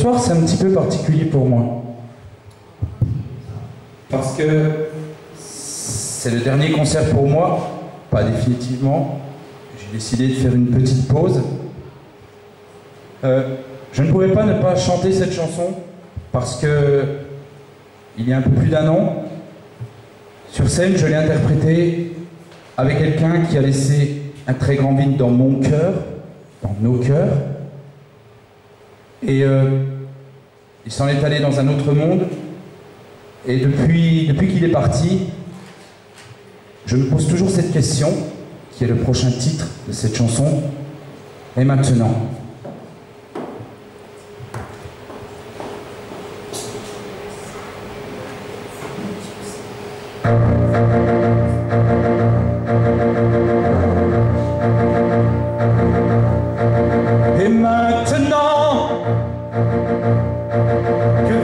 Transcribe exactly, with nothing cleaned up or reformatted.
soir, c'est un petit peu particulier pour moi. Parce que c'est le dernier concert pour moi, pas définitivement. J'ai décidé de faire une petite pause. Euh, je ne pouvais pas ne pas chanter cette chanson parce que, il y a un peu plus d'un an, sur scène, je l'ai interprétée avec quelqu'un qui a laissé un très grand vide dans mon cœur, dans nos cœurs. Et euh, il s'en est allé dans un autre monde. Et depuis, depuis qu'il est parti, je me pose toujours cette question, qui est le prochain titre de cette chanson. Et maintenant ? Et maintenant que